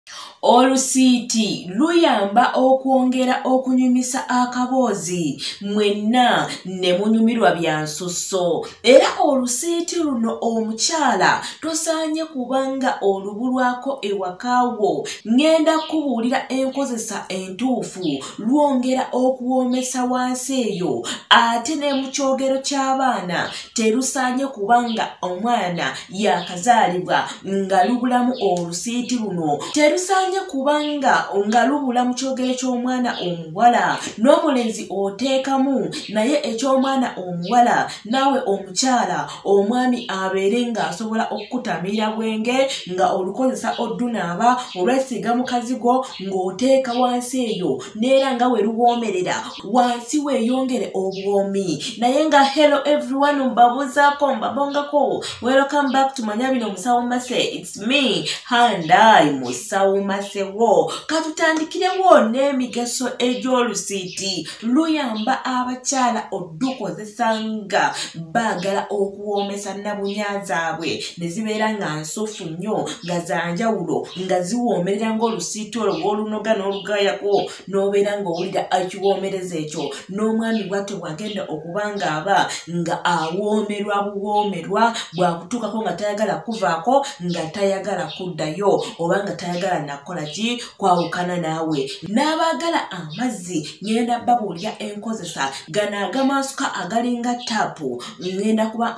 Olusiiti luyamba okwongera okunyumisa akaboozi mwenna ne munyumirwa bya nsusso. Era olusiiti luno omukyala tosaanye kubanga olubulwako ewakaawo. Ngenda kubuulira enkozesa entuufu lwongera okuwoomesa wansi eyo. Ate ne mu kyogero ky'abaana terusaanye kubanga omwana yakazaalibwa nga lubulamu olusiiti luno. Terusaanye kubanga nga lubula mu kyogero ky'omwana omuwala n'omulenzi oteekamu naye eky'omwana omuwala naawe omukyala omwami abeere ng'asobola okukutamirira bwenge nga olukozesa oddunaaba olwesiiga mu kazigo ng'oteeka wansi eyo neera nga we luwoomerera wansi weeyongere obwomi. Naye nga hello everyone mbabuuzaako mbabongako. Welcome back to Manyabino Musawo Mase. It's me Handai Musawo Masewo. Katutandikirewo n'emigaso egy'olusiiti. Luyamba abakyala oddukozesanga baagala okuwoomesa nabunya zaabwe ne zibeera nga nsufu nnyo nga za njawulo nga ziwoomerera ng'olusiiti olwo bw'olunoga n'olugaayako n'obeera ng'owulira ekiwoomereza ekyo n'omwami bw'atyo bw'agenda okuba ng'aba nga awoomerwa buwoomerwa bwakutuukako nga tayagala kuvaako nga tayagala kuddayo oba nga tayagala nakola ki kwawukana naawe. N'abaagala amazzi ngenda babuulira enkozesa gano agamansuka agalinga taapu ngenda kuba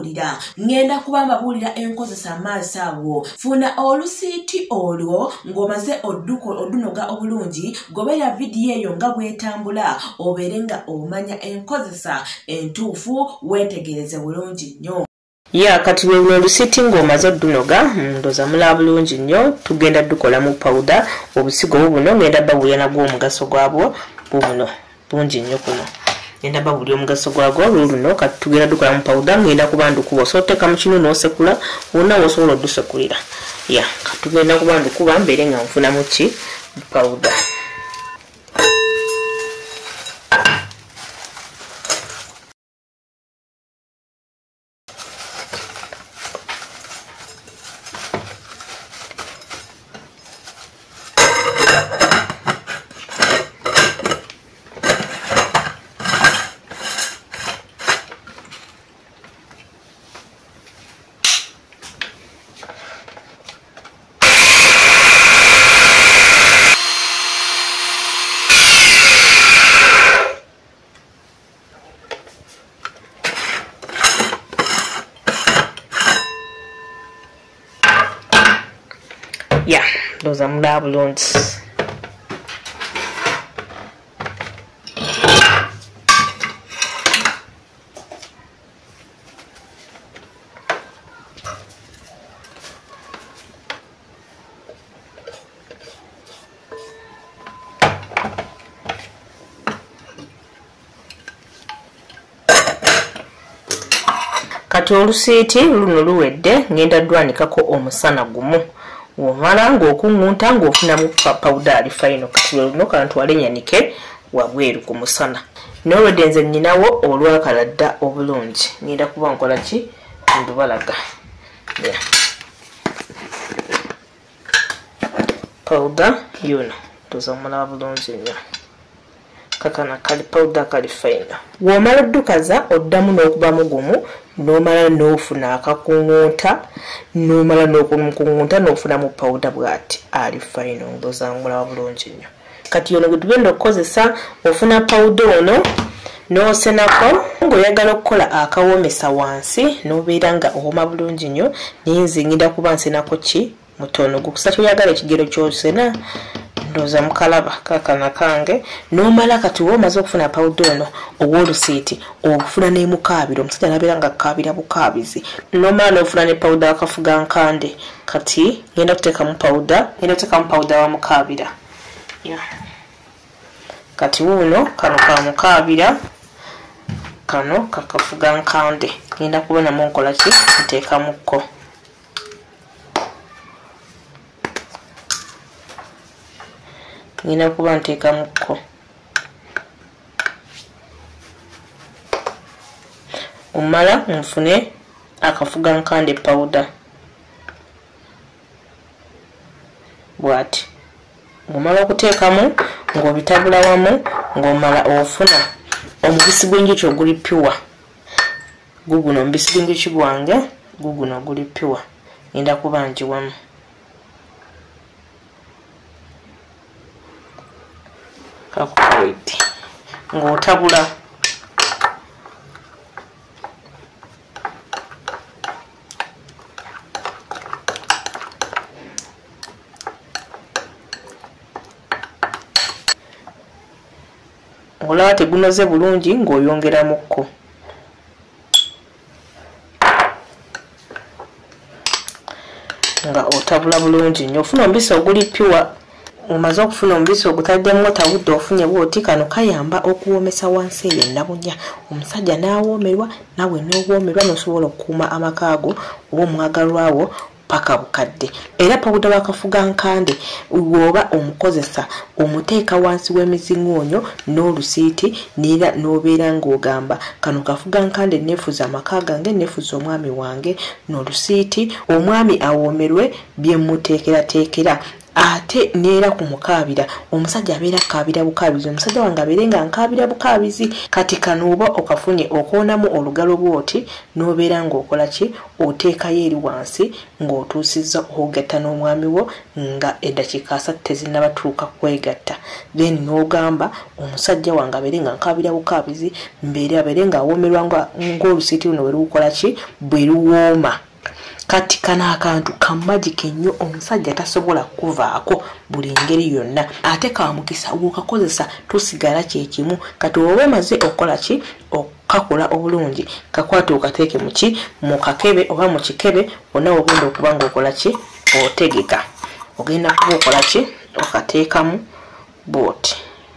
mbabuulira enkozesa maaso awo. Funa olusiiti olwo ng'omaze oddunoga obulungi goberera vidiyo eyo nga bwetambula obeere nga omanya enkozesa entuufu weetegereze bulungi nnyo. Kati bwe olusiiti ng'omaze oddunoga ndoza mulaba bulungi nnyo tugenda dukola mu powder obusigo buno ngenda babuulira nagwo omugaso gwabwo buno bungi nnyo kuno. Ngenda babuulira omugaso gwagwo luno kati tugenda dukola mu powder ngenda kuba ndukuba osoteeka mu kinu n'osekula wonna wosobola oddusekulira. Kati tugenda kuba ndukuba mbeere nga nfunamu ki powder. Ndoza mulaba bulungi. Kati olusiiti luno luwedde ngenda dwanikako omusana gumu. Womala ng'okungunta ng'ofunamu powder ali fayino kati luno kantwale nyanike wabweru ku musana. N'olwedde nze nnyinawo olwakaladda obulungi ngenda kuba nkola ki ndubalaga. Powder yuno tuza mulaba bulungi nnyo. Kakana kali powder kali fayino. Womala oddukaza oddamu n'okuba mugumu n'omala n'ofuna akakungunta n'omala n'okungunta n'ofuna mu powder bw'ati ali fayino ndoza mulaba bulungi nnyo. Kati yono gwe tugenda okukozesa ofuna powder ono n'osenako ng'oyagala okukola akawoomesa wansi n'obeera nga owooma bulungi nnyo naye nze ngenda kuba nsenako ki mutono gukusa kyoyagala ekigero ky'osena ndoza mukalaba kakana kange n'omala kati w'omaze okufuna powder ono ow'olusiiti ofuna ne mukaabiro omusajja nabeera nga akaabira bukaabizi n'omala n'ofuna ne powder akafuga nkande kati ngenda kuteekamu powder wa mukaabira. Kati wuuno kano ka mukaabira kano kakafuga nkande ngenda kubonamu nkola ki nteekamukko. Ngenda kuba nteekamukko. Omala nfune akafuga nkande powder. bwati ng'omala okuteekamu ng'obitabula wamu ng'omala ofuna omubisi gw'enjuki oguli pure. Guguno omubisi gw'enjuki gwange guguno guli pure. Ngenda kuba ngiwamu. Kakuwedde ng'otabula. Olaba tegunoze bulungi ng'oyongeramukko. Nga otabula bulungi nnyo ofuna omubisi oguli pure. Omaze okufuna omubisi ogutaddemu otawudde ofunye bw'oti, kano kayamba okuwoomesa wansi eyo Nabunya. Omusajja n'awoomerwa, nawe n'owoomerwa n'osobola okukuuma amakaago oba omwagalwa wo paka bukadde. Era pawuda wakafugankande bw'oba omukozesa omuteeka wansi w'emizingoonyo n'olusiiti n'era n'obeera ng'ogamba kano kafugankande neefuza amaka gange, neefuza omwami wange n'olusiiti, omwami awoomerwe bye muteekerateekera. Ate neera kumukaabira omusajja abeera akaabira bukaabizi, omusajja wange abeere nga nkaabira bukaabizi. Kati kano oba okafunye okoonamu olugalo bw'oti n'obeera ng'okola ki, oteekayo eri wansi ng'otuusizza okugatta n'omwami wo nga eddakiika 3 tezinnabatuuka kwegatta. Then n'ogamba omusajja wange abeere nga nkaabira bukaabizi, abeere ng'awoomerwa ng'olusiiti luno bwe lukola ki, bwe luwooma. Kati kana akantu kamagike nnyo, omusajja tasobola kuvaako buli ngeri yonna. Ate kamukisa bw'okakozesa tosigala kyekimu. Kati oba omaze okukola ki, okakola obulungi, kakwate okateeke mu kakebe oba mu kikebe, wonna ogenda okuba ng'okola ki, otegeka. Ogenda kuba okola ki, okateekamu bw'oti.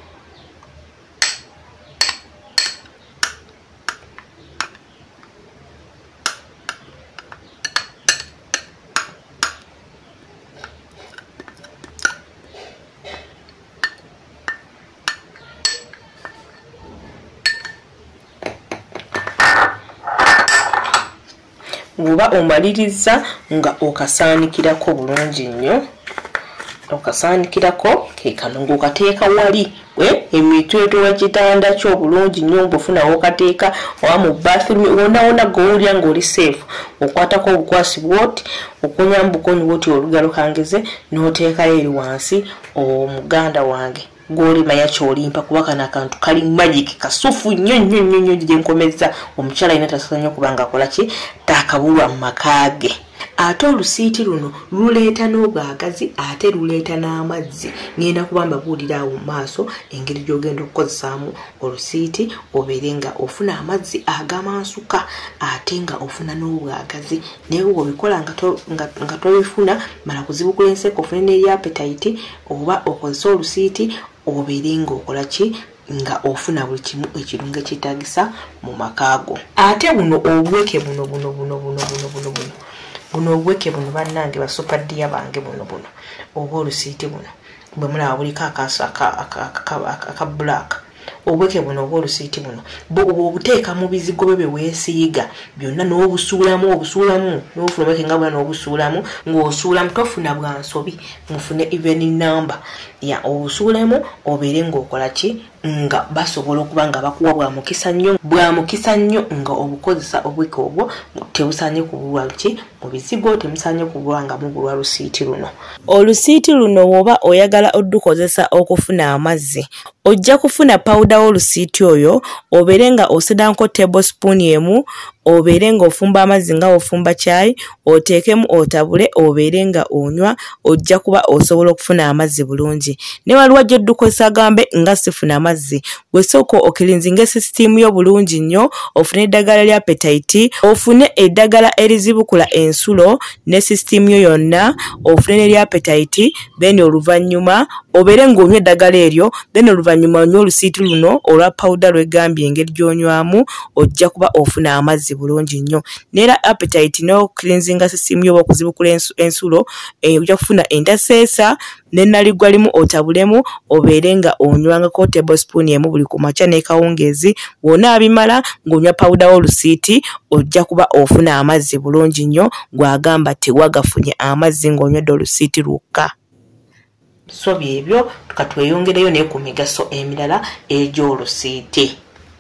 Bw'oba omaliriza nga okasaanikirako bulungi nnyo, okasaanikirako keekano ng'okateeka wali emitwetwe w'ekitanda kyo bulungi nnyo, ng'ofunawo okateeka oba mu bathroom wonna g'owulira ng'oli seefu. Okwatako obukwasi bw'oti, okonyamu bukonyi bw'oti olugalo kangeze, n'oteekayo eri wansi omuganda wange gw'olimanya ky'olimpa, kuba kano akantu kali magic kasufu nnyo gye nkomeza. Omukyala alina tasanya okuba ng'akola ki, taakabulwa mu maka ge. Ate olusiiti luno luleeta n'obwagazi ate luleeta n'amazzi. Ngenda kuba mbabuulira awo mu maaso engeri gy'ogenda okukozesaamu olusiiti obeere nga ofuna amazzi agamansuka ate nga ofuna n'obwagazi. Naye bw'obikola nga tobifuna, mala kuzibukula enseko ofune n'eri appetite, oba okozesa olusiiti obeere ng'okola ki, nga ofuna buli kimu ekirungo ekyetaagisa mu makaago. Ate buno obweke buno obweke buno bannange basupadiya bange buno oba olusiiti buno bwe mulaba buliko akaaso aka black. Obweke buno oba olusiiti buno bw'obuteeka mu bizigo bye weesiiga byonna n'obusuulamu n'ofuna obweke nga bula n'obusuulamu ng'osuulamu, tofuna bwa nsobi, mufune even number ya obusuulamu obeere ng'okola ki, nga basobola okuba nga bakuwa bwamukisa nnyo nga obukozesa obweke obwo tebusaanye kubulwa ki mu bizigo, temusaanye kubulwa nga mubulwa lusiiti luno. Olusiiti luno bw'oba oyagala oddukozesa okufuna amazzi, ojja kufuna pawuda w'olusiiti oyo, obeere nga osedanko tablespoon emu, obeere nga ofumba amazzi nga ofumba chai, oteekemu otabule, obeere nga onywa, ojja kuba osobola okufuna amazzi bulungi. Ne waliwo gy'oddukozesa gambe nga sifuna amazzi, gwe sooka okirinzinga sisitiimu yo bulungi nnyo, ofune eddagala lya appetite, ofune eddagala erizibukula ensulo ne sisitiimu yo yonna, ofune n'erya appetite, then oluvannyuma obeere ng'onywa eddagala eryo, then oluvannyuma onywa olusiiti luno olwa pawuda lwegambye engeri gy'onywamu, ojja kuba ofuna amazzi bulungi nnyo. Neera appetite n'okirinzinga sisitiimu yo oba okuzibukula ensulo, ojja kufuna entaseesa n'ennaligwa limu otabulemu, obeere nga onywangako tablespoon emu buli ku makya n'ekawungeezi. Wonna abimala ng'onywa pawuda w'olusiiti, ojja kuba ofuna amazzi bulungi nnyo, gwagamba tewagafunye amazzi ng'onywedde olusiiti lwokka. so byebyo tukatweyongereyo ne ku migaso emirala egy'olusiiti.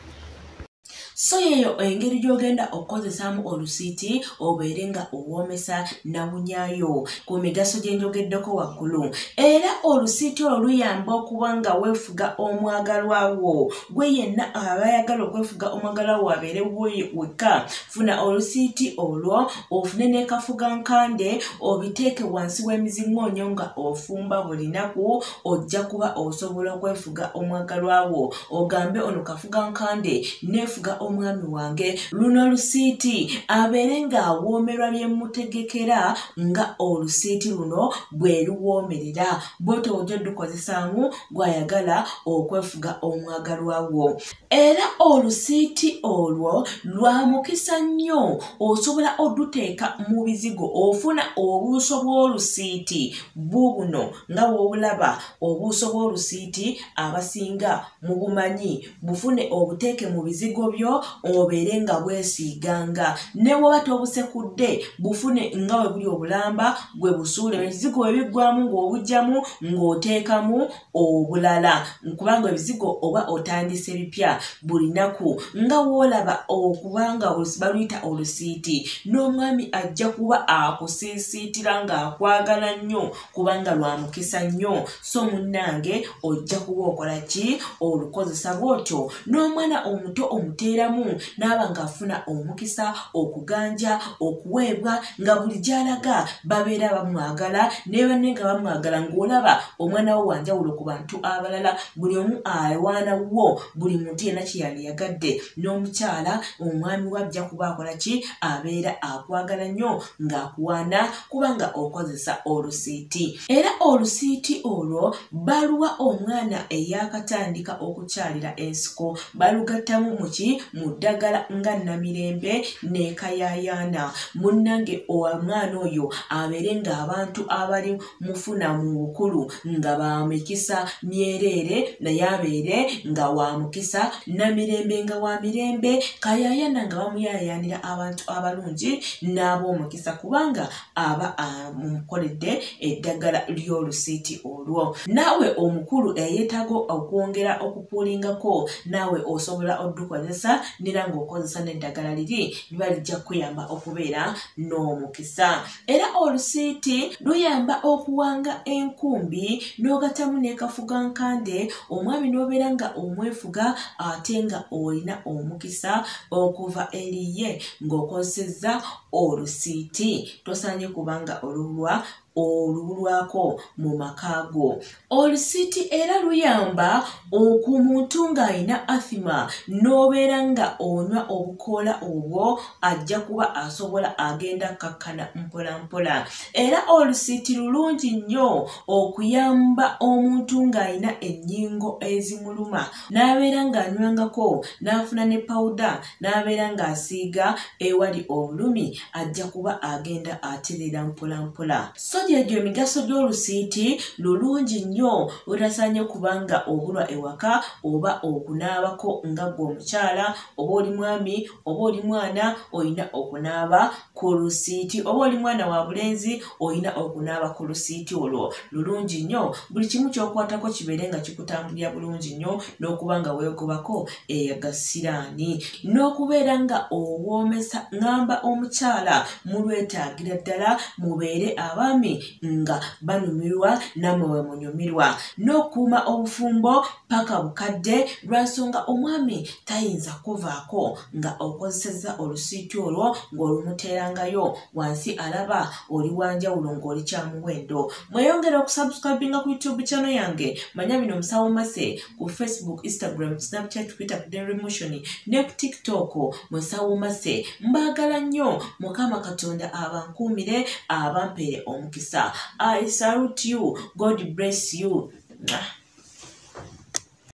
So yeyo engeri gy'ogenda okukozesaamu olusiiti obeere nga owoomesa nabunyayo ku migaso gye njogeddeko waggulu. Era olusiiti olwo luyamba okuba nga weefuga omwagalwa wo. Gwe yenna abayagala okwefuga omwagalwa wo abeere wekka, funa olusiiti olwo, ofune ne kafugankande, obiteeke wansi w'emiziŋŋoonyo nga ofumba buli lunaku, ojja kuba osobola okwefuga omwagalwa wo. Ogambe ono kafugankande neefuga omwami wange, luno olusiiti, abeere ng'awoomerwa bye mutegekera nga olusiiti luno bwe luwoomerera. Bw'otyo ojja dukozesaamu gw'ayagala okwefuga omwagalwa wo. Era olusiiti olwo lwa mukisa nnyo, osobola oduteeka mu bizigo, ofuna obuuso bw'olusiiti bubuno nga bw'obulaba. Obuuso bw'olusiiti abasinga mubumanyi, bufune obuteeke mu bizigo byo obeere nga bwesiiganga. Ne bw'oba tobusekudde bufune nga we buli obulamba gwe busuule, ebizigo ebiggwamu ng'obugyamu ng'oteekamu obulala, kubanga ebizigo oba otandise bipya buli nnaku nga w'olaba okubanga baluyita olusiiti. N'omwami ajja kuba akusiisiitira ng'akwagala nnyo kubanga lwa mukisa nnyo. So munnange ojja kuba okola ki? Olukozesa bw'otyo. N'omwana omuto omuteeramu n'aba ng'afuna omukisa, okuganja, okuweebwa, nga buli gy'alaga babeera bamwagala, ne banne nga bamwagala, ng'olaba omwana wo wanjawulo ku bantu abalala. Buli omu awaana wo, buli muntu yenna kye yandiyagadde. N'omukyala omwami we ajja kuba akola ki? Abeera akwagala nnyo ng'akuwaana kubanga okozesa olusiiti. Era olusiiti olwo baluwa omwana eyaakatandika okukyalira ensiko, balugattamu mu ki? Mu ddagala nga namirembe ne kayayaana. Munnange omwana oyo abeere ng'abantu abali mufuna mu bukulu nga ba mikisa myereere, naye abeere nga wa mukisa, namirembe nga wa mirembe, kayayaana nga bamuyayaanira abantu abalungi n'ab'omukisa kubanga aba amukoledde eddagala ly'olusiiti olwo. Naawe omukulu eyeetaaga okwongera okupuulingako, naawe osobola oddukozesa nera ng'okozesa n'eddagala liri liba lijja kuyamba okubeera n'omukisa. Era olusiiti luyamba okuwanga enkumbi n'ogattamu ne kafugankande, omwami n'obeera nga omwefuga ate nga olina omukisa okuva eriye ng'okozesezza olusiiti. Tosaanye kubanga olubulwako mu maka go. Olusiiti era luyamba okumuntu ng'alina athima n'obeera nga onywa obukoola obwo, ajja kuba asobola agenda kakkana mpola mpola. Era olusiiti lulungi nnyo okuyamba omuntu ng'alina ennyingo ezimuluma, n'abeera ng'anywangako, n'afuna ne pawuda, n'abeera ng'asiiga ewali obulumi, ajja kuba agenda aterera mpola mpola. So gyegyo emigaso gy'olusiiti, lulungi nnyo, lutasaanye kubanga obulwa ewaka oba okunaabako nga gwe omukyala, oba oli mwami, oba oli mwana, olina okunaaba ku lusiiti, oba oli mwana wa bulenzi, olina okunaaba ku lusiiti olwo. Lulungi nnyo, buli kimu ky'okwatako kibeere nga kikutambulira bulungi nnyo, n'okuba nga weegobako eyagasiraani, n'okubeera nga owoomesa. Ngamba omukyala mulwetaagira ddala mubeere abaami nga banyumirwa nammwe we munyumirwa, n'okuuma obufumbo paka bukadde, lwansonga omwami tayinza kuvaako nga okozesezza olusiiti olwo ng'olumuteerangayo wansi, alaba oli wanjawulo ng'oli kya muwendo. Mweyongera okusubscribinga ku YouTube channel yange, manya bino Musawo Mase, ku Facebook, Instagram, Snapchat, Twitter, ku Daily Motion ne ku TikTok Musawo Mase. Mbaagala nnyo, Mukama Katonda abankuumire, abampeere omukisa. I salute you. God bless you.